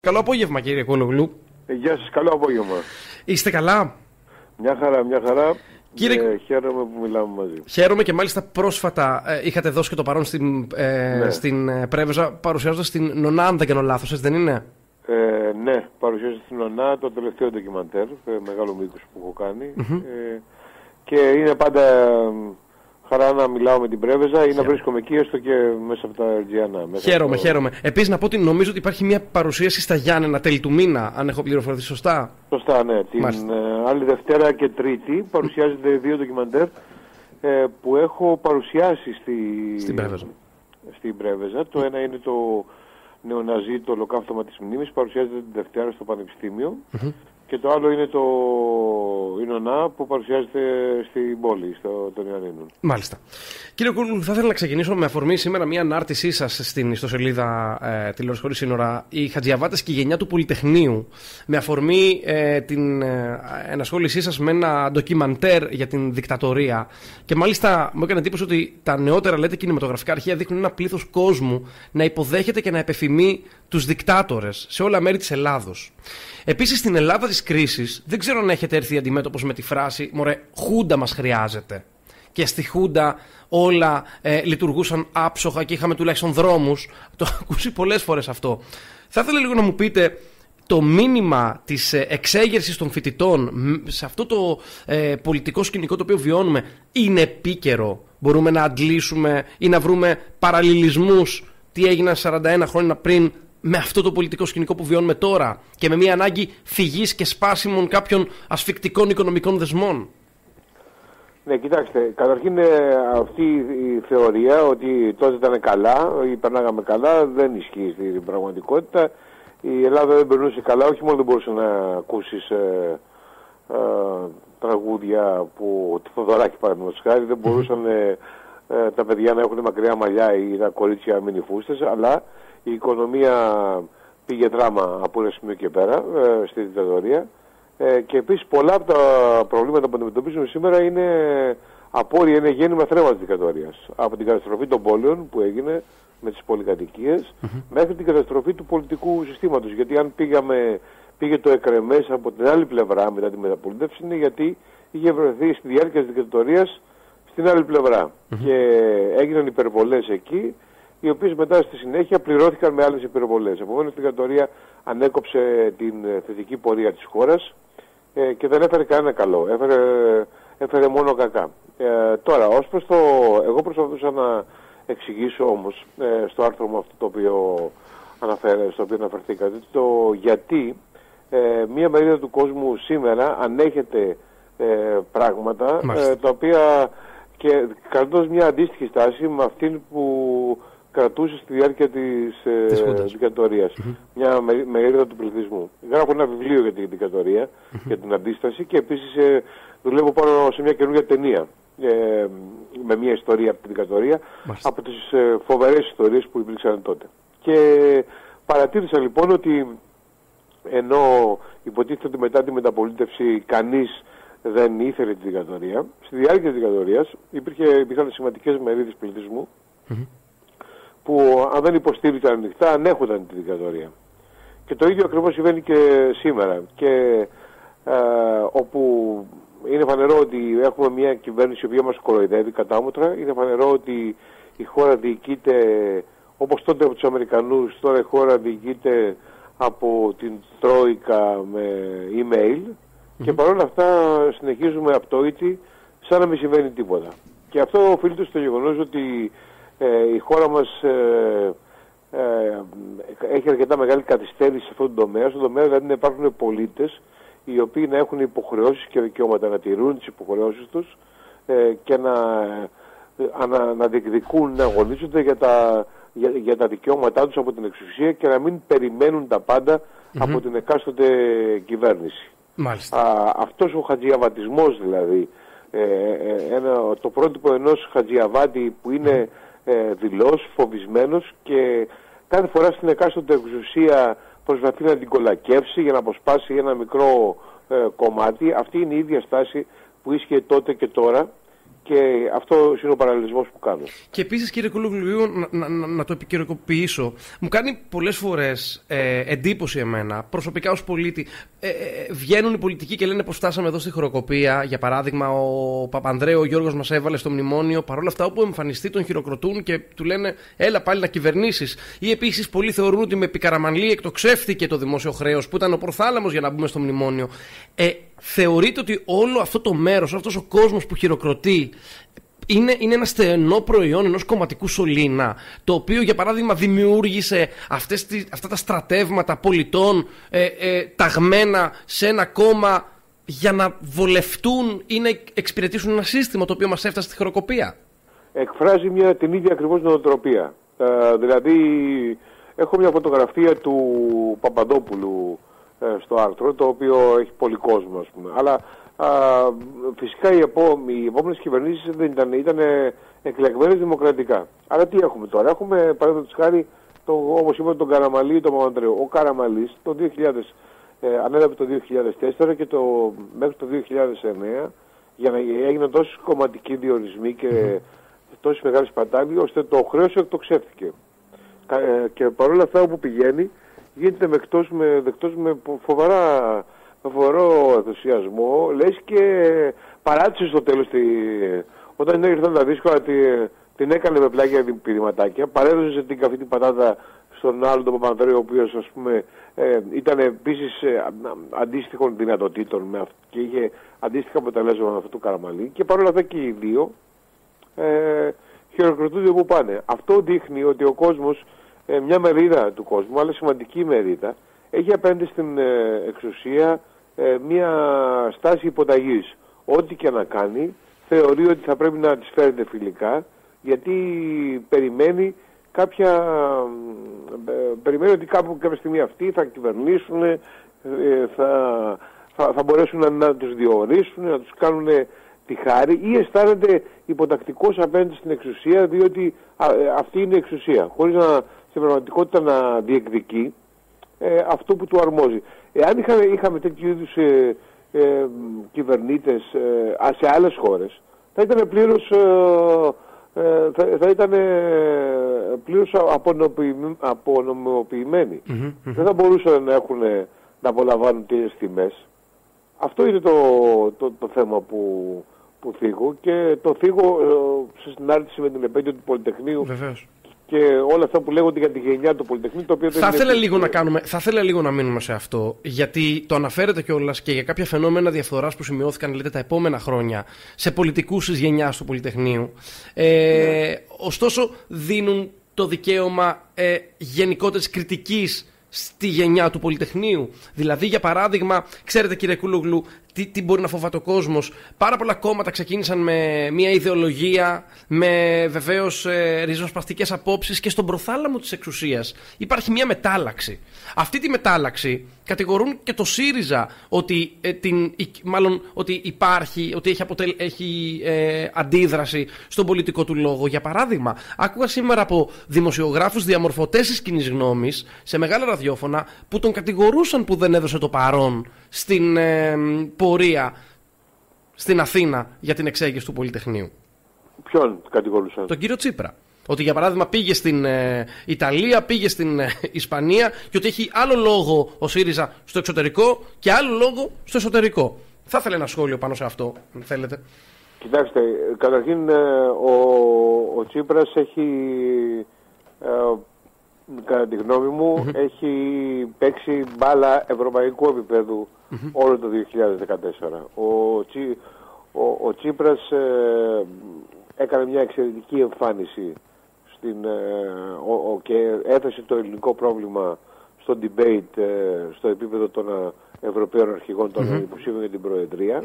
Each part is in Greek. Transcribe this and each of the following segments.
Καλό απόγευμα, κύριε Κούλογλου. Γεια σας, καλό απόγευμα. Είστε καλά? Μια χαρά, μια χαρά. Κύριε... Χαίρομαι που μιλάμε μαζί. Χαίρομαι και μάλιστα πρόσφατα είχατε δώσει και το παρόν στην Πρέβεζα, παρουσιάζοντας την Νονά, αν δεν κάνω λάθος, έτσι δεν είναι? Ναι, παρουσιάζω στην Νονά το τελευταίο ντοκιμαντέρ, μεγάλο μήκος που έχω κάνει. Και είναι πάντα χαρά να μιλάω με την Πρέβεζα ή να βρίσκομαι εκεί, έστω και μέσα από τα Αιτζιανά. Χαίρομαι. Επίσης να πω ότι νομίζω ότι υπάρχει μια παρουσίαση στα Γιάννενα τέλη του μήνα, αν έχω πληροφορηθεί σωστά. Σωστά, ναι. Την άλλη Δευτέρα και Τρίτη παρουσιάζεται 2 ντοκιμαντέρ που έχω παρουσιάσει στην Πρέβεζα. Το ένα είναι το Νεοναζί, το ολοκαύτωμα της μνήμης, παρουσιάζεται την Δευτέρα στο Πανεπιστήμιο. Και το άλλο είναι το Ινωνά που παρουσιάζεται στην πόλη, των Ιωαννίνων. Μάλιστα. Κύριε Κούλογλου, θα ήθελα να ξεκινήσω με αφορμή σήμερα μια ανάρτησή σας στην ιστοσελίδα Τηλεόραση Χωρίς Σύνορα, οι Χατζιαβάτες και η γενιά του Πολυτεχνείου, με αφορμή την ενασχόλησή σας με ένα ντοκιμαντέρ για την δικτατορία. Και μάλιστα μου έκανε εντύπωση ότι τα νεότερα, λέτε, κινηματογραφικά αρχεία δείχνουν ένα πλήθος κόσμου να υποδέχεται και να επεφημεί τους δικτάτορες σε όλα μέρη της Ελλάδος. Επίσης, στην Ελλάδα της κρίσης, δεν ξέρω αν έχετε έρθει αντιμέτωπος με τη φράση «Μωρέ, Χούντα μας χρειάζεται». Και στη Χούντα όλα λειτουργούσαν άψογα και είχαμε τουλάχιστον δρόμους. Το έχω ακούσει πολλές φορές αυτό. Θα ήθελα λίγο να μου πείτε το μήνυμα της εξέγερσης των φοιτητών σε αυτό το πολιτικό σκηνικό το οποίο βιώνουμε είναι επίκαιρο? Μπορούμε να αντλήσουμε ή να βρούμε παραλληλισμούς τι έγιναν 41 χρόνια πριν με αυτό το πολιτικό σκηνικό που βιώνουμε τώρα και με μια ανάγκη φυγής και σπάσιμων κάποιων ασφικτικών οικονομικών δεσμών? Ναι, κοιτάξτε, καταρχήν αυτή η θεωρία ότι τότε ήταν καλά ή περνάγαμε καλά δεν ισχύει στην πραγματικότητα. Η Ελλάδα δεν περνούσε καλά, όχι μόνο δεν μπορούσε να ακούσεις τραγούδια που το Θοδωράκι παραδείγματος χάρη, δεν μπορούσαν τα παιδιά να έχουν μακριά μαλλιά ή τα κορίτσια μίνι φούστες, αλλά η οικονομία πήγε δράμα από ένα σημείο και πέρα στη δικτατορία και επίσης πολλά από τα προβλήματα που αντιμετωπίζουμε σήμερα είναι απόρρια, είναι γέννημα θρέμα της δικτατορίας. Από την καταστροφή των πόλεων που έγινε με τις πολυκατοικίες μέχρι την καταστροφή του πολιτικού συστήματος. Γιατί αν πήγε το εκρεμές από την άλλη πλευρά μετά τη μεταπολίτευση είναι γιατί είχε βρεθεί στη διάρκεια της δικτατορίας στην άλλη πλευρά και έγιναν υπερβολές εκεί, οι οποίες μετά στη συνέχεια πληρώθηκαν με άλλες υπερβολές. Επομένως, η δικτατορία ανέκοψε την θετική πορεία της χώρας και δεν έφερε κανένα καλό. Έφερε μόνο κακά. Τώρα, ως προς εγώ προσπαθούσα να εξηγήσω όμως στο άρθρο μου αυτό το οποίο στο οποίο αναφερθήκατε, το γιατί μία μερίδα του κόσμου σήμερα ανέχεται πράγματα τα οποία και κρατώντας μια αντίστοιχη στάση με αυτήν που κρατούσε στη διάρκεια της δικτατορίας. Μια μερίδα του πληθυσμού. Γράφω ένα βιβλίο για την δικτατορία, για την αντίσταση και επίσης δουλεύω πάνω σε μια καινούργια ταινία με μια ιστορία από την δικτατορία, από τις φοβερές ιστορίες που υπήρξαν τότε. Και παρατήρησα λοιπόν ότι ενώ υποτίθεται ότι μετά τη μεταπολίτευση κανείς δεν ήθελε τη δικτατορία, στη διάρκεια της δικτατορίας υπήρχαν σημαντικές μερίδες πληθυσμού που αν δεν υποστήριζαν ανοιχτά ανέχονταν τη δικτατορία. Και το ίδιο ακριβώς συμβαίνει και σήμερα. Και όπου είναι φανερό ότι έχουμε μια κυβέρνηση η οποία μας κοροϊδεύει κατάμοτρα, είναι φανερό ότι η χώρα διοικείται όπως τότε από τους Αμερικανούς, τώρα η χώρα διοικείται από την Τρόικα με email και παρόλα αυτά συνεχίζουμε απτόητοι σαν να μην συμβαίνει τίποτα. Και αυτό οφείλεται στο γεγονός ότι η χώρα μας έχει αρκετά μεγάλη καθυστέρηση σε αυτόν τον τομέα. Στον τομέα δηλαδή να υπάρχουν πολίτες οι οποίοι να έχουν υποχρεώσεις και δικαιώματα, να τηρούν τις υποχρεώσεις τους και να διεκδικούν, να αγωνίζονται για τα δικαιώματά τους από την εξουσία και να μην περιμένουν τα πάντα από την εκάστοτε κυβέρνηση. Αυτός ο χατζιαβατισμός δηλαδή, το πρότυπο ενός χατζιαβάτη που είναι δειλός, φοβισμένος και κάθε φορά στην εκάστοτε εξουσία προσπαθεί να την κολακεύσει για να αποσπάσει ένα μικρό κομμάτι. Αυτή είναι η ίδια στάση που ίσχυε τότε και τώρα Και αυτό είναι ο παραλληλισμός που κάνω. Και επίσης, κύριε Κούλογλου, να το επικαιροποιήσω, μου κάνει πολλές φορές εντύπωση εμένα, προσωπικά ως πολίτη, βγαίνουν οι πολιτικοί και λένε πως φτάσαμε εδώ στη χειροκοπία. Για παράδειγμα, ο Παπανδρέου, ο Γιώργος μας έβαλε στο μνημόνιο. Παρόλα αυτά, όπου εμφανιστεί, τον χειροκροτούν και του λένε έλα πάλι να κυβερνήσεις. Ή επίσης, πολλοί θεωρούν ότι με επικαραμανλή εκτοξεύτηκε το δημόσιο χρέος, που ήταν ο προθάλαμος για να μπούμε στο μνημόνιο. Θεωρείτε ότι όλο αυτό το μέρος, αυτός ο κόσμος που χειροκροτεί, είναι ένα στενό προϊόν ενός κομματικού σωλήνα, το οποίο για παράδειγμα δημιούργησε αυτά τα στρατεύματα πολιτών ταγμένα σε ένα κόμμα για να βολευτούν ή να εξυπηρετήσουν ένα σύστημα το οποίο μας έφτασε στη χροκοπία? Εκφράζει την ίδια ακριβώς νοοτροπία. Δηλαδή, έχω μια φωτογραφία του Παπαδόπουλου στο άρθρο, το οποίο έχει πολύ κόσμο, ας πούμε. Αλλά φυσικά οι επόμενες κυβερνήσεις δεν ήταν εκλεγμένες δημοκρατικά. Αλλά τι έχουμε τώρα? Έχουμε, παραδείγματος χάρη, όπως είπαμε, τον Καραμανλή, τον Παπανδρέου. Ο Καραμανλής το 2000, ανέλαβε το 2004 και μέχρι το 2009, για να έγιναν τόσοι κομματικοί διορισμοί και τόσοι μεγάλοι σπατάλοι, ώστε το χρέος εκτοξεύτηκε. Και παρόλα αυτά, όπου πηγαίνει, γίνεται δεκτός με φοβερό ενθουσιασμό, λες και παράτησε στο τέλος όταν ήρθαν τα δύσκολα την έκανε με πλάγια πηδηματάκια, παρέδωσε την καυτή πατάτα στον άλλο τον Παπανδρέου, ο οποίος, ας πούμε, ήταν επίσης αντίστοιχων δυνατοτήτων και είχε αντίστοιχα αποτελέσματα με αυτό του Καραμανλή, και παρόλα αυτά και οι δύο χειροκροτούνται όπου πάνε. Αυτό δείχνει ότι ο κόσμος, μια μερίδα του κόσμου, αλλά σημαντική μερίδα, έχει απέναντι στην εξουσία μια στάση υποταγής. Ό,τι και να κάνει, θεωρεί ότι θα πρέπει να της φέρεται φιλικά, γιατί περιμένει ότι κάποια στιγμή αυτοί θα κυβερνήσουν, θα μπορέσουν να τους διορίσουν, να τους κάνουν τη χάρη, ή αισθάνεται υποτακτικός απέναντι στην εξουσία, διότι αυτή είναι η εξουσία, χωρίς στην πραγματικότητα να διεκδικεί αυτό που του αρμόζει. Εάν είχαμε τέτοιου είδους κυβερνήτες σε άλλες χώρες, θα ήταν πλήρως απονομοποιημένοι. Δεν θα μπορούσαν να απολαμβάνουν τέτοιες τιμές. Αυτό είναι το θέμα που θίγω, και το θίγω σε συνάρτηση με την επέτειο του Πολυτεχνείου. Βεβαίως. Και όλα αυτά που λέγονται για τη γενιά του Πολυτεχνείου, το οποίο θα ήθελα λίγο να μείνουμε σε αυτό, γιατί το αναφέρετε κιόλας και για κάποια φαινόμενα διαφθοράς που σημειώθηκαν, λέτε, τα επόμενα χρόνια σε πολιτικούς της γενιάς του Πολυτεχνείου. Ωστόσο, δίνουν το δικαίωμα γενικότερης κριτικής στη γενιά του Πολυτεχνείου. Δηλαδή, για παράδειγμα, ξέρετε, κύριε Κούλογλου, τι μπορεί να φοβάται ο κόσμος? Πάρα πολλά κόμματα ξεκίνησαν με μια ιδεολογία, με βεβαίως ριζοσπαστικές απόψεις, και στον προθάλαμο της εξουσίας υπάρχει μια μετάλλαξη. Αυτή τη μετάλλαξη κατηγορούν και το ΣΥΡΙΖΑ ότι έχει αντίδραση στον πολιτικό του λόγο. Για παράδειγμα, άκουγα σήμερα από δημοσιογράφους διαμορφωτές της κοινής γνώμης σε μεγάλα ραδιόφωνα που τον κατηγορούσαν που δεν έδωσε το παρόν στην πορεία στην Αθήνα για την εξέγερση του Πολυτεχνείου. Ποιον κατηγορούσαν? Τον κύριο Τσίπρα. Ότι για παράδειγμα πήγε στην Ιταλία, πήγε στην Ισπανία, και ότι έχει άλλο λόγο ο ΣΥΡΙΖΑ στο εξωτερικό και άλλο λόγο στο εσωτερικό. Θα ήθελα ένα σχόλιο πάνω σε αυτό, αν θέλετε. Κοιτάξτε, καταρχήν ο Τσίπρας έχει, κατά τη γνώμη μου, έχει παίξει μπάλα ευρωπαϊκού επίπεδου όλο το 2014. Ο Τσίπρας έκανε μια εξαιρετική εμφάνιση και έθεσε το ελληνικό πρόβλημα στο debate στο επίπεδο των Ευρωπαίων αρχηγών των υποψήφιων για την Προεδρία.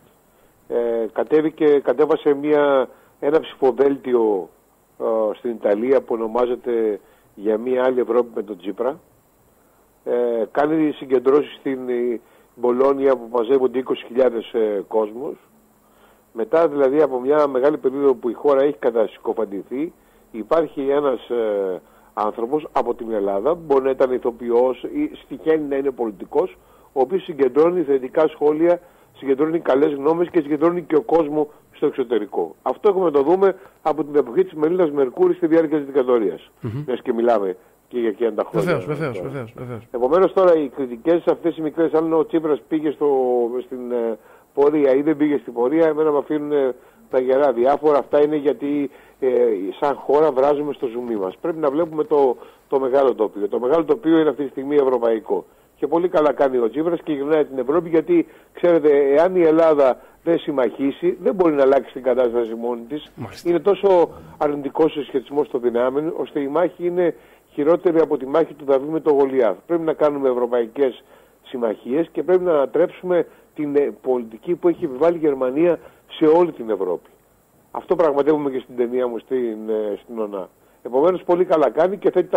Κατέβασε ένα ψηφοδέλτιο στην Ιταλία που ονομάζεται «Για μια άλλη Ευρώπη με τον Τσίπρα». Κάνει συγκεντρώσεις στην Μπολόνια που μαζεύονται 20.000 κόσμος. Μετά, δηλαδή, από μια μεγάλη περίοδο που η χώρα έχει κατασυκοφαντηθεί, υπάρχει ένας άνθρωπος από την Ελλάδα, μπορεί να ήταν ηθοποιός ή τυχαίνει να είναι πολιτικός, ο οποίος συγκεντρώνει θετικά σχόλια συγκεντρώνει καλές γνώμες και συγκεντρώνει και ο κόσμο στο εξωτερικό. Αυτό έχουμε να το δούμε από την εποχή της Μελίνας Μερκούρη στη διάρκεια της δικτατορίας. Μες και μιλάμε και για εκείνα τα χρόνια. Βεβαίως. Επομένως τώρα οι κριτικές αυτές οι μικρές, αν ο Τσίπρας πήγε στην πορεία ή δεν πήγε στην πορεία, εμένα με αφήνουν τα γερά διάφορα. Αυτά είναι γιατί σαν χώρα βράζουμε στο ζουμί μας. Πρέπει να βλέπουμε το μεγάλο τοπίο. Το μεγάλο τοπίο είναι αυτή τη στιγμή ευρωπαϊκό. Και πολύ καλά κάνει ο Τσίπρας και γυρνάει την Ευρώπη, γιατί ξέρετε, εάν η Ελλάδα δεν συμμαχήσει, δεν μπορεί να αλλάξει την κατάσταση μόνη της. Είναι τόσο αρνητικός ο σχετισμός των δυνάμεων, ώστε η μάχη είναι χειρότερη από τη μάχη του Δαβίδ με τον Γολιάθ. Πρέπει να κάνουμε ευρωπαϊκές συμμαχίες και πρέπει να ανατρέψουμε την πολιτική που έχει επιβάλει η Γερμανία σε όλη την Ευρώπη. Αυτό πραγματεύουμε και στην ταινία μου στην ΟΝΑ. Επομένως πολύ καλά κάνει και θέτει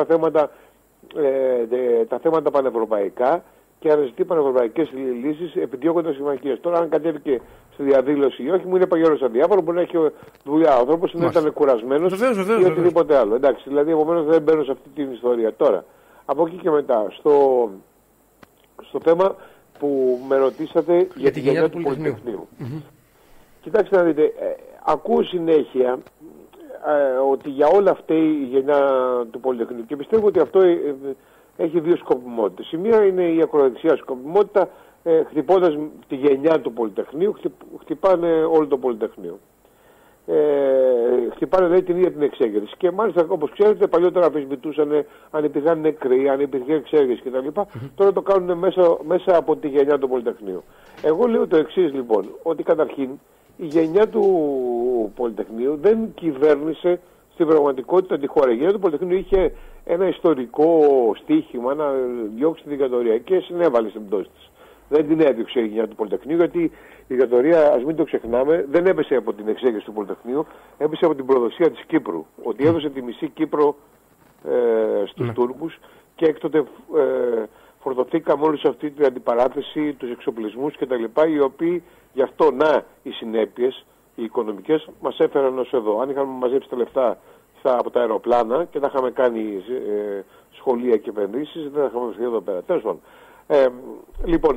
τα θέματα πανευρωπαϊκά και αναζητεί πανευρωπαϊκές λύσεις επιδιώκοντας συμμαχίες. Τώρα, αν κατέβηκε στη διαδήλωση ή όχι, μου είναι παγιόρος αδιάφορο, μπορεί να έχει δουλειά ο άνθρωπος, να ήταν κουρασμένος ή οτιδήποτε άλλο. Εντάξει, δηλαδή, επομένως δεν μπαίνω σε αυτή την ιστορία. Τώρα, από εκεί και μετά, στο θέμα που με ρωτήσατε για τη γενιά του Πολυτεχνείου. Κοιτάξτε να δείτε, ακούω συνέχεια ότι για όλα αυτή η γενιά του Πολυτεχνείου, και πιστεύω ότι αυτό έχει δύο σκοπιμότητες. Η μία είναι η ακροδεξιά σκοπιμότητα, χτυπώντας τη γενιά του Πολυτεχνείου, χτυπάνε όλο το Πολυτεχνείο. Χτυπάνε λέει την ίδια την εξέγερση. Και μάλιστα, όπως ξέρετε, παλιότερα αμφισβητούσαν αν υπήρχαν νεκροί, αν υπήρχε εξέγερση κτλ. Τώρα το κάνουν μέσα από τη γενιά του Πολυτεχνείου. Εγώ λέω το εξής λοιπόν, ότι καταρχήν η γενιά του Πολυτεχνείου δεν κυβέρνησε στην πραγματικότητα τη χώρα. Η γενιά του Πολυτεχνείου είχε ένα ιστορικό στίχημα να διώξει τη δικτατορία και συνέβαλε στην πτώση της. Δεν την έδιωξε η γενιά του Πολυτεχνείου, γιατί η δικτατορία, ας μην το ξεχνάμε, δεν έπεσε από την εξέγερση του Πολυτεχνείου, έπεσε από την προδοσία της Κύπρου. Ότι έδωσε τη μισή Κύπρο στους Τούρκους και έκτοτε φορτωθήκαμε όλη σε αυτή την αντιπαράθεση, τους εξοπλισμούς κτλ. Οι οποίοι γι' αυτό οι συνέπειες, οι οικονομικές, μας έφεραν ως εδώ. Αν είχαμε μαζέψει τα λεφτά από τα αεροπλάνα και τα είχαμε κάνει σχολεία και επενδύσεις, δεν θα είχαμε βρεθεί εδώ πέρα. Τέλος πάντων. Λοιπόν,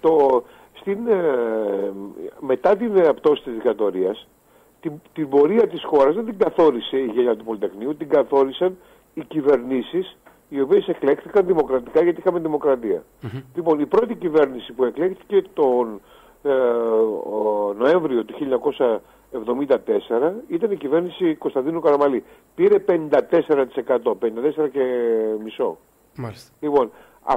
μετά την πτώση της δικτατορίας, την πορεία της χώρας δεν την καθόρισε η γενιά του Πολυτεχνείου, την καθόρισαν οι κυβερνήσεις, οι οποίες εκλέχθηκαν δημοκρατικά, γιατί είχαμε δημοκρατία. Λοιπόν, η πρώτη κυβέρνηση που εκλέχθηκε τον Νοέμβριο του 1974 ήταν η κυβέρνηση Κωνσταντίνου Καραμαλή. Πήρε 54%, 54 και μισό. Μάλιστα. Λοιπόν,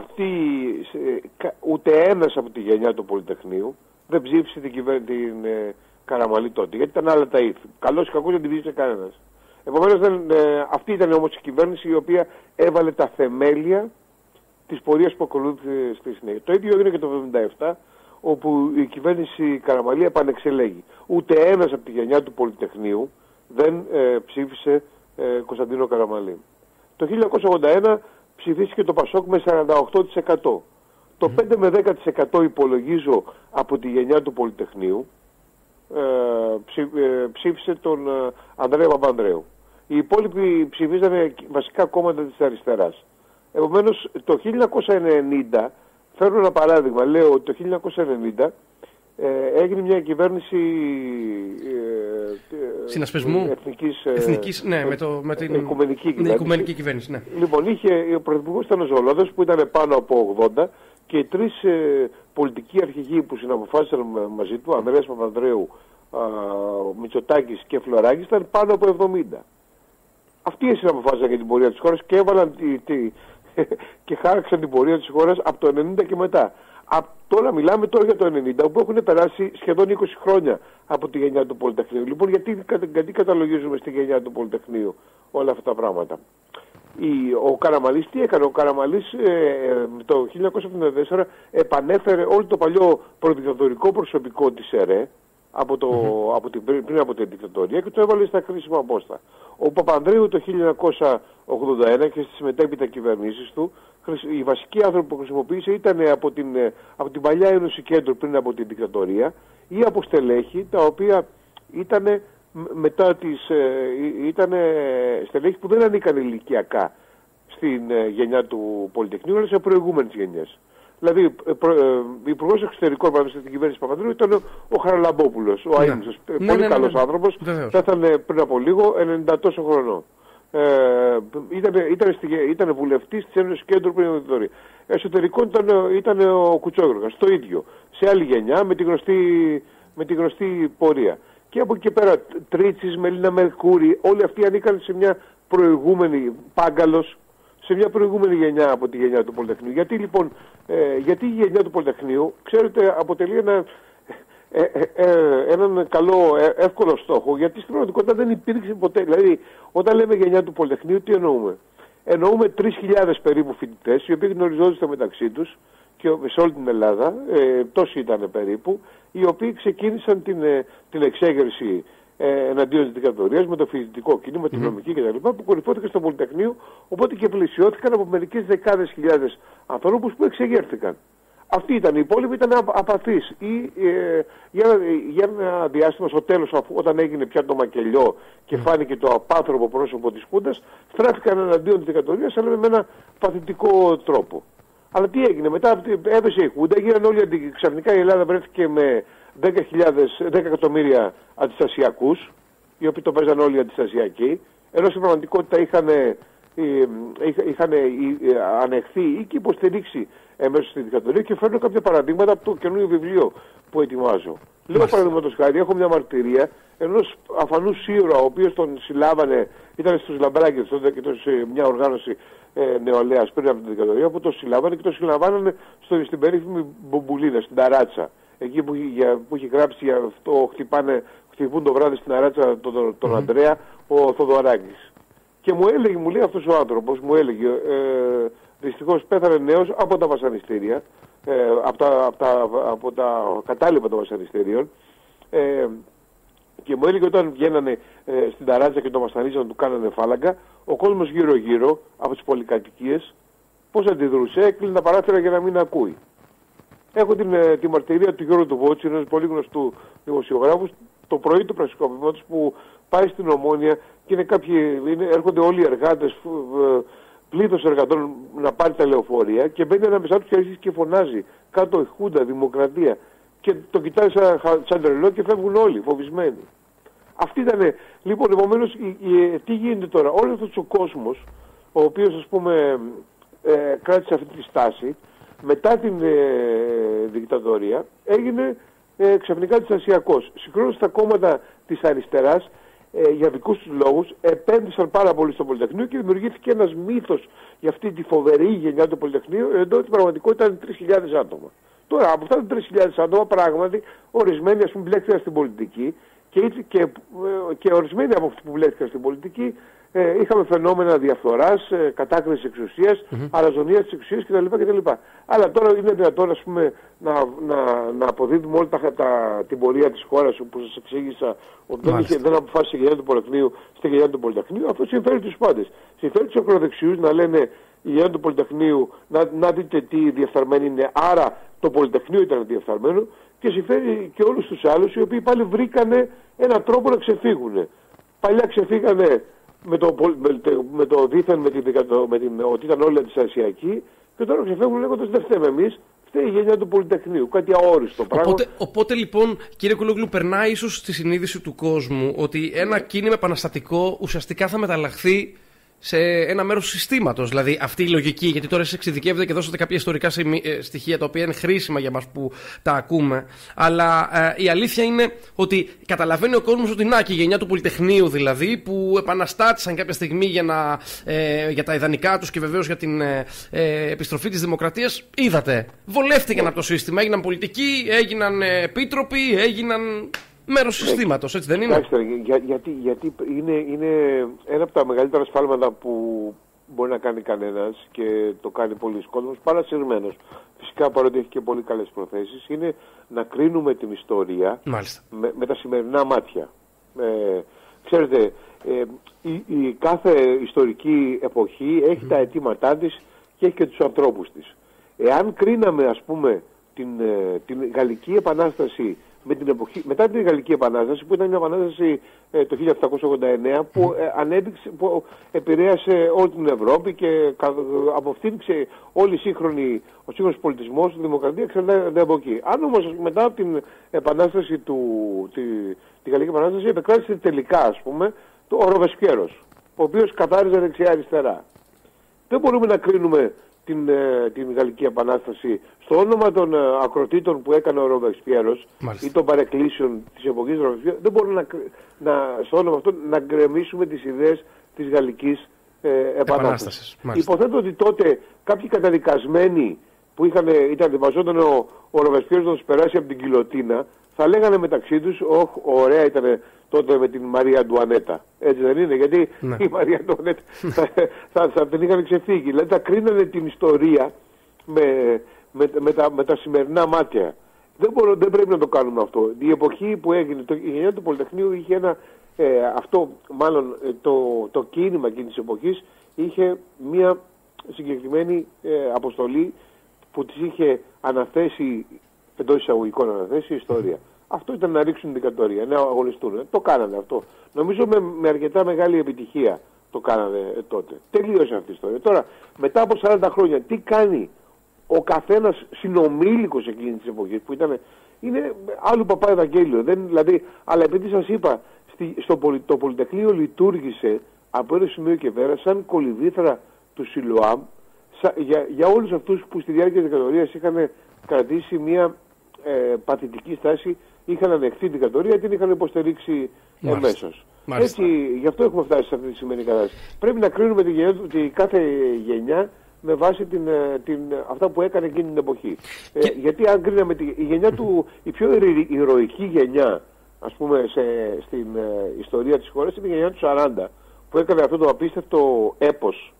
ούτε ένας από τη γενιά του Πολυτεχνείου δεν ψήφισε την Καραμαλή τότε, γιατί ήταν άλλα τα ήθη. Καλώς ή κακώς δεν την ψήφισε κανένας. Επομένως, αυτή ήταν όμως η κυβέρνηση η οποία έβαλε τα θεμέλια της πορείας που ακολούθησε στη συνέχεια. Το ίδιο έγινε και το 1977, όπου η κυβέρνηση Καραμαλή επανεξελέγει. Ούτε ένας από τη γενιά του Πολυτεχνείου δεν ψήφισε Κωνσταντίνο Καραμαλή. Το 1981 ψηφίστηκε το Πασόκ με 48%. Το 5 με 10% υπολογίζω από τη γενιά του Πολυτεχνείου ψήφισε τον Ανδρέα Παπανδρέου. Οι υπόλοιποι ψηφίζανε βασικά κόμματα της αριστεράς. Επομένως, το 1990, φέρνω ένα παράδειγμα, λέω ότι το 1990 έγινε μια κυβέρνηση συνασπισμού εθνικής, ναι, με την οικουμενική κυβέρνηση. Ναι. Λοιπόν, ο πρωθυπουργός ήταν ο Ζολώδας, που ήταν πάνω από 80, και οι τρεις πολιτικοί αρχηγοί που συναποφάσισαν μαζί του, Ανδρέας Παπανδρέου, Μητσοτάκης και Φλωράκης, ήταν πάνω από 70. Αυτοί συναποφάσισαν για την πορεία της χώρας και έβαλαν και χάραξαν την πορεία της χώρας από το 90 και μετά. Τώρα μιλάμε για το 90, όπου έχουν περάσει σχεδόν 20 χρόνια από τη γενιά του Πολυτεχνείου. Λοιπόν, γιατί καταλογίζουμε στη γενιά του Πολυτεχνείου όλα αυτά τα πράγματα. Ο Καραμαλής τι έκανε? Ο Καραμαλής το 1974 επανέφερε όλο το παλιό προδικτατορικό προσωπικό της ΕΡΕ πριν από την δικτατορία και το έβαλε στα κρίσιμα πόστα. Ο Παπανδρέου το 1981 και στις μετέπειτα κυβερνήσεις του, οι βασικοί άνθρωποι που χρησιμοποίησε ήταν από την παλιά Ένωση Κέντρου πριν από την δικτατορία ή από στελέχη τα οποία ήταν στελέχη που δεν ανήκαν ηλικιακά στην γενιά του Πολυτεχνείου, αλλά σε προηγούμενες γενιές. Δηλαδή, υπουργός εξωτερικών στην κυβέρνηση Παπανδρέου ήταν ο Χαραλαμπόπουλος, ο αείμνηστος. Πολύ καλός άνθρωπος. Πέθανε πριν από λίγο, 90 τόσο χρονών. Ήταν βουλευτής της Ένωσης Κέντρου πριν από την Εσωτερικών ήταν ο Κουτσόγρογας. Το ίδιο. Σε άλλη γενιά, με τη γνωστή πορεία. Και από εκεί πέρα, Τρίτσης, Μελίνα Μερκούρη, όλοι αυτοί ανήκαν σε μια προηγούμενη, Πάγκαλος, σε μια προηγούμενη γενιά από τη γενιά του Πολυτεχνείου. Γιατί λοιπόν, γιατί η γενιά του Πολυτεχνείου, ξέρετε, αποτελεί έναν καλό, εύκολο στόχο, γιατί στην πραγματικότητα δεν υπήρξε ποτέ. Δηλαδή, όταν λέμε γενιά του Πολυτεχνείου, τι εννοούμε? Εννοούμε 3.000 περίπου φοιτητές, οι οποίοι γνωριζόντουσαν μεταξύ τους και σε όλη την Ελλάδα, τόσοι ήταν περίπου, οι οποίοι ξεκίνησαν την εξέγερση εναντίον της δικτατορίας με το φοιτητικό κίνημα, την νομική κτλ. Που κορυφώθηκε στο Πολυτεχνείο, οπότε και πλησιώθηκαν από μερικές δεκάδες χιλιάδες ανθρώπους που εξεγέρθηκαν. Αυτοί ήταν, οι υπόλοιποι ήταν απαθείς ή για ένα διάστημα στο τέλος, όταν έγινε πια το μακελιό και φάνηκε το απάνθρωπο πρόσωπο της Χούντας, στράφηκαν εναντίον της δικτατορίας, αλλά με ένα παθητικό τρόπο. Αλλά τι έγινε, μετά έδωσε η Χούντα, έγιναν όλοι ξαφνικά η Ελλάδα βρέθηκε με 10 εκατομμύρια αντιστασιακούς, οι οποίοι το παίζαν όλοι αντιστασιακοί, ενώ στην πραγματικότητα είχαν ανεχθεί ή και υποστηρίξει εμέσως στη δικτατορία, και φέρνω κάποια παραδείγματα από το καινούριο βιβλίο που ετοιμάζω. Λέω παραδείγματος χάρη, έχω μια μαρτυρία ενός αφανού Σύρωα, ο οποίος τον συλλάβανε, ήταν στους Λαμπράκες τότε και σε μια οργάνωση νεολαίας πριν από την δικτατορία, που τον συλλάβανε και τον συλλαμβάνανε στην περίφημη Μπομπουλίνα, στην Ταράτσα. Εκεί που είχε γράψει για αυτό, χτυπούν το βράδυ στην Ταράτσα τον Ανδρέα, ο Θοδωράκης. Και μου λέει αυτός ο άνθρωπος, δυστυχώς πέθανε νέος από τα βασανιστήρια, από τα κατάλοιπα των βασανιστήριων, και μου έλεγε όταν βγαίνανε στην Ταράτσα και τον βασανίζαν, του κάνανε φάλαγγα, ο κόσμος γύρω-γύρω από τις πολυκατοικίες πώς αντιδρούσε? Έκλεινε τα παράθυρα για να μην ακούει. Έχω τη μαρτυρία του Γιώργου του Βότσι, ενός πολύ γνωστού δημοσιογράφου, το πρωί του πραξικοπήματος, που πάει στην Ομόνια και έρχονται όλοι οι εργάτες, πλήθος εργατών, να πάρει τα λεωφορεία, και μπαίνει ανάμεσά τους και αρχίζει και φωνάζει κάτω η Χούντα, δημοκρατία, και το κοιτάζει σαν τρελό και φεύγουν όλοι φοβισμένοι. Αυτή ήταν. Λοιπόν, επομένως, τι γίνεται τώρα? Όλος αυτός ο κόσμος, ο οποίος, ας πούμε, κράτησε αυτή τη στάση, μετά την δικτατορία, έγινε ξαφνικά αντιστασιακός. Συγχρόνως τα κόμματα της αριστεράς, για δικούς τους λόγους, επένδυσαν πάρα πολύ στο Πολυτεχνείο και δημιουργήθηκε ένας μύθος για αυτή τη φοβερή γενιά του Πολυτεχνείου, ενώ στην πραγματικότητα ήταν 3.000 άτομα. Τώρα, από αυτά τα 3.000 άτομα, πράγματι, ορισμένοι, ας πούμε, μπλέχτηκαν στην πολιτική, και ορισμένοι από αυτοί που μπλέχτηκαν στην πολιτική είχαμε φαινόμενα διαφθοράς, κατάκρισης εξουσίας, αλαζονίας της εξουσίας κτλ. Αλλά τώρα είναι δυνατόν, ας πούμε, να αποδίδουμε όλη την πορεία της χώρας, που σας εξήγησα ότι δεν αποφάσισε η γενιά του Πολυτεχνείου στη γενιά του Πολυτεχνείου. Αυτό συμφέρει τους πάντες. Συμφέρει τους ακροδεξιούς να λένε η γενιά του Πολυτεχνείου, να δείτε τι διεφθαρμένη είναι, άρα το Πολυτεχνείο ήταν διεφθαρμένο, και συμφέρει και όλους τους άλλους, οι οποίοι πάλι βρήκανε έναν τρόπο να ξεφύγουν. Παλιά ξεφύγανε με το δίθεν, ότι ήταν όλοι αντιστασιακοί, και τώρα ξεφεύγουν λέγοντας δεν φταίμε εμείς, φταίει η γενιά του Πολυτεχνείου. Κάτι αόριστο πράγμα. Οπότε λοιπόν, κύριε Κουλόγλου, περνάει ίσως στη συνείδηση του κόσμου ότι ένα κίνημα επαναστατικό ουσιαστικά θα μεταλλαχθεί σε ένα μέρος του συστήματος. Δηλαδή αυτή η λογική, γιατί τώρα εσείς εξειδικεύετε και δώσατε κάποια ιστορικά στοιχεία τα οποία είναι χρήσιμα για μας που τα ακούμε. Αλλά η αλήθεια είναι ότι καταλαβαίνει ο κόσμος ότι να, και η γενιά του Πολυτεχνείου δηλαδή, που επαναστάτησαν κάποια στιγμή για τα ιδανικά τους και βεβαίως για την επιστροφή της δημοκρατίας. Είδατε, βολεύτηκαν από το σύστημα, έγιναν πολιτικοί, έγιναν επίτροποι, έγιναν μέρος του συστήματος, έτσι δεν είναι? Γιατί είναι ένα από τα μεγαλύτερα σφάλματα που μπορεί να κάνει κανένας, και το κάνει πολλοί κόσμος, παρασυρμένος. Φυσικά, παρότι έχει και πολύ καλές προθέσεις, είναι να κρίνουμε την ιστορία με τα σημερινά μάτια. Ξέρετε, η κάθε ιστορική εποχή έχει τα αιτήματά της και έχει και τους ανθρώπους της. Εάν κρίναμε, ας πούμε, την Γαλλική Επανάσταση με την εποχή, μετά την Γαλλική Επανάσταση, που ήταν μια επανάσταση το 1789 που, που επηρέασε όλη την Ευρώπη και αποφύτηξε όλη ο σύγχρονος πολιτισμός, η δημοκρατία εξαρτάται από εκεί. Αν όμως μετά από την Επανάσταση τη Γαλλική Επανάσταση επεκράτησε τελικά, ας πούμε, ο Ροβεσπιέρος, ο οποίος καθάριζε δεξιά-αριστερά. Δεν μπορούμε να κρίνουμε την Γαλλική Επανάσταση στο όνομα των ακροτήτων που έκανε ο Ροβεσπιέρος ή των παρεκκλήσεων της εποχής του Ροβεσπιέρου. Δεν μπορούμε στο όνομα αυτό να γκρεμίσουμε τις ιδέες της Γαλλικής Επανάστασης. Υποθέτω ότι τότε κάποιοι καταδικασμένοι που βαζόταν ο Ροβεσπιέρος να τους περάσει από την γιλοτίνα, θα λέγανε μεταξύ τους, ωραία ήταν τότε με την Μαρία Αντουανέτα. Έτσι δεν είναι? Γιατί η Μαρία Αντουανέτα θα την είχαν ξεφύγει. Δηλαδή θα κρίνανε την ιστορία με τα σημερινά μάτια. Δεν πρέπει να το κάνουμε αυτό. Η εποχή που έγινε, η γενιά του Πολυτεχνείου είχε το κίνημα εκείνης της εποχής είχε μια συγκεκριμένη αποστολή που της είχε αναθέσει, εντός εισαγωγικών αναθέσει, η ιστορία. Αυτό ήταν να ρίξουν την δικτατορία, να αγωνιστούν. Το κάνανε αυτό. Νομίζω με αρκετά μεγάλη επιτυχία το κάνανε τότε. Τελείωσε αυτή η ιστορία. Τώρα, μετά από 40 χρόνια, τι κάνει ο καθένας συνομήλικος εκείνης της εποχής, που είναι άλλου παπά Ευαγγέλιο. Δηλαδή, αλλά επειδή σας είπα, το Πολυτεχνείο λειτουργήσε από ένα σημείο και πέρα σαν κολυβήθρα του Σιλοάμ για όλους αυτούς που στη διάρκεια της δικτατορίας είχαν κρατήσει μια παθητική στάση, είχαν ανεχθεί την δικτατορία, την είχαν υποστηρίξει εμέσως. Έτσι, γι' αυτό έχουμε φτάσει σε αυτή τη σημερινή κατάσταση. Πρέπει να κρίνουμε τη κάθε γενιά με βάση αυτά που έκανε εκείνη την εποχή. Γιατί αν κρίναμε η γενιά η πιο ηρωική γενιά, ας πούμε, στην ιστορία της χώρας, είναι η γενιά του 40, που έκανε αυτό το απίστευτο έπος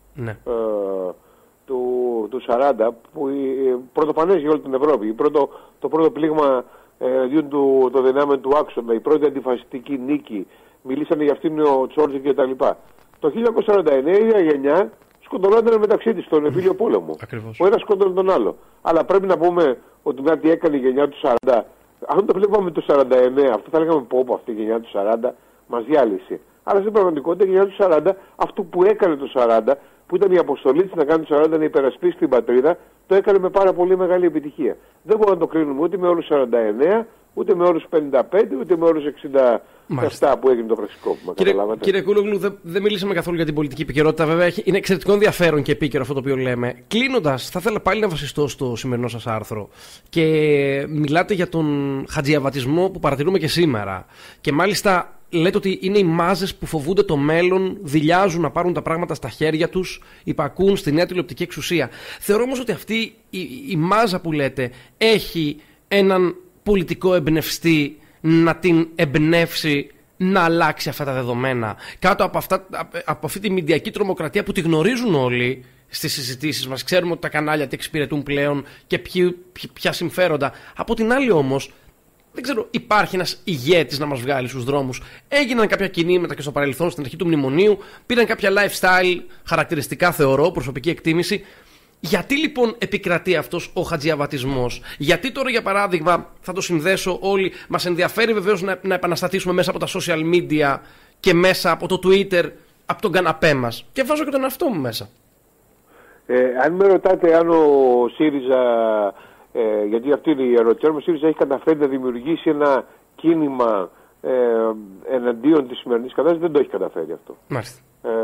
του 40, που πρωτοφανές για όλη την Ευρώπη. Το πρώτο πλήγμα των δυνάμεων του άξονα, η πρώτη αντιφασιστική νίκη, μιλήσανε για αυτήν ο Τσόρτζι κτλ. Το 1949 η ίδια γενιά σκοτωνόταν μεταξύ της στον εμφύλιο πόλεμο. Ακριβώς. Ο ένας σκότωνε τον άλλο. Αλλά πρέπει να πούμε ότι κάτι έκανε η γενιά του 40. Αν το βλέπαμε το 49, αυτό θα λέγαμε πω αυτή η γενιά του 40 μας διάλυσε. Αλλά στην πραγματικότητα η γενιά του 40, αυτό που έκανε το 40, που ήταν η αποστολή της να κάνει το 40 να υπερασπίσει την πατρίδα, το έκανε με πάρα πολύ μεγάλη επιτυχία. Δεν μπορούμε να το κρίνουμε ούτε με όρους 49, ούτε με όρους 55, ούτε με όρους 67 που έγινε το πραξικόπημα. Κύριε Κούλογλου, δεν μιλήσαμε καθόλου για την πολιτική επικαιρότητα. Βέβαια, είναι εξαιρετικό ενδιαφέρον και επίκαιρο αυτό το οποίο λέμε. Κλείνοντας, θα ήθελα πάλι να βασιστώ στο σημερινό σας άρθρο. Και μιλάτε για τον χατζιαβατισμό που παρατηρούμε και σήμερα. Και μάλιστα λέτε ότι είναι οι μάζες που φοβούνται το μέλλον, δειλιάζουν να πάρουν τα πράγματα στα χέρια τους, υπακούν στη νέα τηλεοπτική εξουσία. Θεωρώ όμως ότι αυτή η μάζα που λέτε έχει έναν πολιτικό εμπνευστή να την εμπνεύσει να αλλάξει αυτά τα δεδομένα. Κάτω από αυτή τη μηντιακή τρομοκρατία που τη γνωρίζουν όλοι στις συζητήσεις μας. Ξέρουμε ότι τα κανάλια τι εξυπηρετούν πλέον και ποια συμφέροντα. Από την άλλη όμως, δεν ξέρω, υπάρχει ένας ηγέτης να μας βγάλει στους δρόμους. Έγιναν κάποια κινήματα και στο παρελθόν, στην αρχή του μνημονίου, πήραν κάποια lifestyle χαρακτηριστικά, θεωρώ, προσωπική εκτίμηση. Γιατί λοιπόν επικρατεί αυτός ο χατζιαβατισμός? Γιατί τώρα, για παράδειγμα, θα το συνδέσω όλοι, μας ενδιαφέρει βεβαίως να επαναστατήσουμε μέσα από τα social media και μέσα από το Twitter, από τον καναπέ μας. Και βάζω και τον εαυτό μου μέσα. Αν με ρωτάτε αν ο ΣΥΡΙΖΑ, γιατί αυτή είναι η ερώτηση, αν ο ΣΥΡΙΖΑ έχει καταφέρει να δημιουργήσει ένα κίνημα εναντίον της σημερινής κατάστασης, δεν το έχει καταφέρει αυτό. Μάλιστα.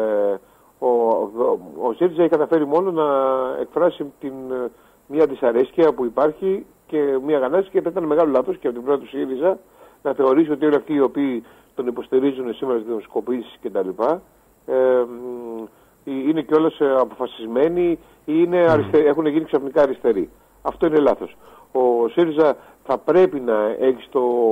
Ο ΣΥΡΙΖΑ έχει καταφέρει μόνο να εκφράσει μια δυσαρέσκεια που υπάρχει και μια αγανάκτηση, και θα ήταν μεγάλο λάθος και από την πλευρά του ΣΥΡΙΖΑ να θεωρήσει ότι όλοι αυτοί οι οποίοι τον υποστηρίζουν σήμερα στις δημοσκοπήσεις κτλ. Είναι κιόλας αποφασισμένοι ή έχουν γίνει ξαφνικά αριστεροί. Αυτό είναι λάθος. Ο ΣΥΡΙΖΑ θα πρέπει να έχει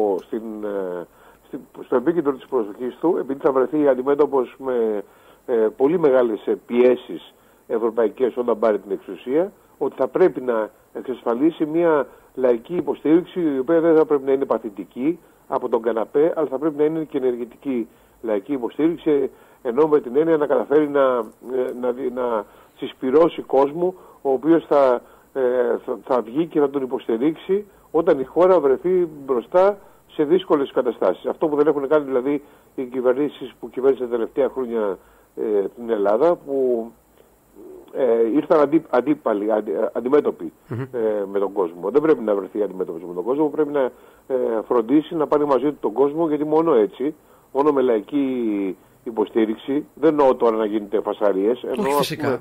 στο επίκεντρο της προσοχής του, επειδή θα βρεθεί αντιμέτωπος με πολύ μεγάλες πιέσεις ευρωπαϊκές όταν πάρει την εξουσία, ότι θα πρέπει να εξασφαλίσει μια λαϊκή υποστήριξη, η οποία δεν θα πρέπει να είναι παθητική από τον καναπέ, αλλά θα πρέπει να είναι και ενεργητική λαϊκή υποστήριξη, ενώ με την έννοια να καταφέρει να συσπυρώσει κόσμο, ο οποίος θα βγει και θα τον υποστηρίξει όταν η χώρα βρεθεί μπροστά σε δύσκολες καταστάσεις. Αυτό που δεν έχουν κάνει δηλαδή οι κυβερνήσεις που κυβέρνησαν τα τελευταία χρόνια την Ελλάδα, που ήρθαν αντιμέτωποι με τον κόσμο. Δεν πρέπει να βρεθεί αντιμέτωπος με τον κόσμο, πρέπει να φροντίσει να πάρει μαζί του τον κόσμο, γιατί μόνο έτσι, μόνο με λαϊκή υποστήριξη, δεν εννοώ τώρα να γίνεται φασαρίες, εννοώ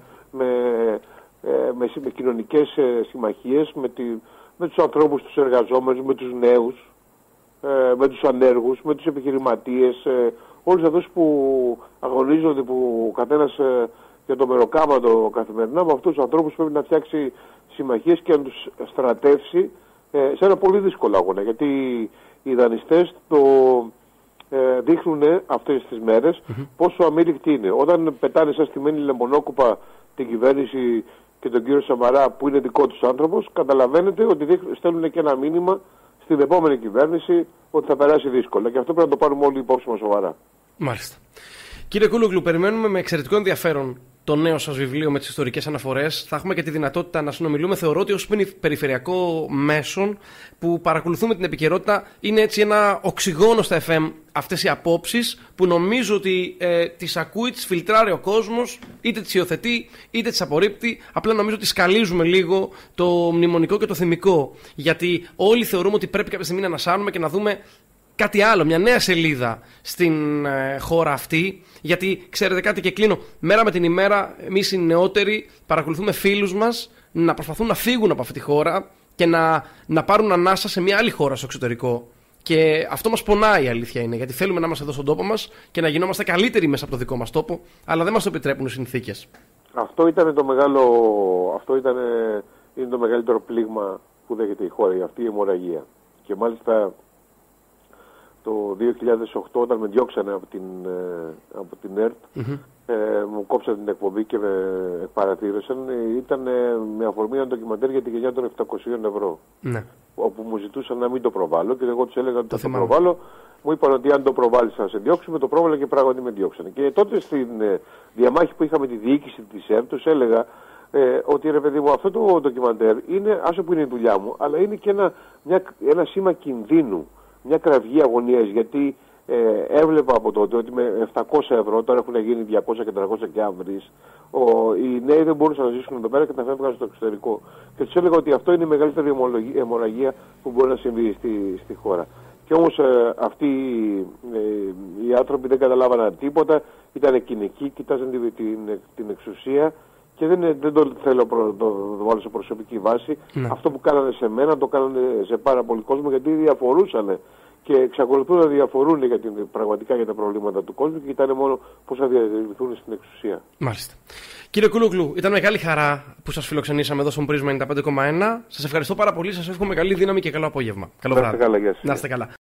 με κοινωνικές συμμαχίες, με τους ανθρώπους, τους εργαζόμενους, με τους νέους, με τους ανέργους, με τους επιχειρηματίες, όλους αυτούς που αγωνίζονται, που ο καθένας για το μεροκάματο καθημερινά, με αυτούς τους ανθρώπους πρέπει να φτιάξει συμμαχίες και να τους στρατεύσει σε ένα πολύ δύσκολο αγώνα. Γιατί οι δανειστές το δείχνουν αυτές τις μέρες πόσο αμήλικτοι είναι. Όταν πετάνε σαν στημένη λεμονόκουπα την κυβέρνηση και τον κύριο Σαμαρά, που είναι δικό τους άνθρωπος, καταλαβαίνετε ότι στέλνουν και ένα μήνυμα στην επόμενη κυβέρνηση ότι θα περάσει δύσκολα. Και αυτό πρέπει να το πάρουμε όλοι υπόψη μας σοβαρά. Μάλιστα. Κύριε Κούλογλου, περιμένουμε με εξαιρετικό ενδιαφέρον το νέο σας βιβλίο με τις ιστορικές αναφορές. Θα έχουμε και τη δυνατότητα να συνομιλούμε. Θεωρώ ότι ως περιφερειακό μέσον που παρακολουθούμε την επικαιρότητα, είναι έτσι ένα οξυγόνο στα FM αυτές οι απόψεις που νομίζω ότι τις ακούει, τις φιλτράρει ο κόσμος, είτε τις υιοθετεί είτε τις απορρίπτει. Απλά νομίζω ότι σκαλίζουμε λίγο το μνημονικό και το θυμικό. Γιατί όλοι θεωρούμε ότι πρέπει κάποια στιγμή να ανασάνουμε και να δούμε κάτι άλλο, μια νέα σελίδα στην χώρα αυτή. Γιατί ξέρετε κάτι, και κλείνω, μέρα με την ημέρα εμείς οι νεότεροι παρακολουθούμε φίλους μας να προσπαθούν να φύγουν από αυτή τη χώρα και να πάρουν ανάσα σε μια άλλη χώρα στο εξωτερικό. Και αυτό μας πονάει, η αλήθεια είναι, γιατί θέλουμε να είμαστε εδώ στον τόπο μας και να γινόμαστε καλύτεροι μέσα από το δικό μας τόπο, αλλά δεν μας το επιτρέπουν οι συνθήκες. Αυτό ήταν είναι το μεγαλύτερο πλήγμα που δέχεται η χώρα, αυτή η αιμορραγία. Και μάλιστα το 2008, όταν με διώξανε από την ΕΡΤ, μου κόψαν την εκπομπή και με παρατήρησαν, ήταν με αφορμή ένα ντοκιμαντέρ για τη γενιά των 700 ευρώ. Ναι. Όπου μου ζητούσαν να μην το προβάλλω και εγώ τους έλεγα ότι θα το προβάλλω. Μου είπαν ότι αν το προβάλλεις θα σε διώξουμε, το πρόβαλα και πράγματι με διώξανε. Και τότε στην διαμάχη που είχαμε τη διοίκηση της ΕΡΤ, τους έλεγα ότι ρε παιδί μου, αυτό το ντοκιμαντέρ είναι, άσο που είναι η δουλειά μου, αλλά είναι και ένα σήμα κινδύνου. Μια κραυγή αγωνίας, γιατί έβλεπα από τότε ότι με 700 ευρώ, τώρα έχουν γίνει 200 και 300 και αύριο, οι νέοι δεν μπορούσαν να ζήσουν εδώ πέρα και τα φεύγαν στο εξωτερικό. Και τους έλεγα ότι αυτό είναι η μεγαλύτερη αιμορραγία που μπορεί να συμβεί στη χώρα. Και όμως αυτοί οι άνθρωποι δεν καταλάβαναν τίποτα, ήταν κοινικοί, κοιτάζαν την εξουσία. Και δεν το θέλω να το βάλω σε προσωπική βάση. Ναι. Αυτό που κάνανε σε μένα το κάνανε σε πάρα πολύ κόσμο, γιατί διαφορούσαν και εξακολουθούν να διαφορούν πραγματικά για τα προβλήματα του κόσμου και κοιτάνε μόνο πώς θα διατηρηθούν στην εξουσία. Μάλιστα. Κύριε Κούλογλου, ήταν μεγάλη χαρά που σας φιλοξενήσαμε εδώ στον Πρίσμα 95,1. Σας ευχαριστώ πάρα πολύ. Σας εύχομαι καλή δύναμη και καλό απόγευμα. Καλό βράδυ. Να είστε καλά.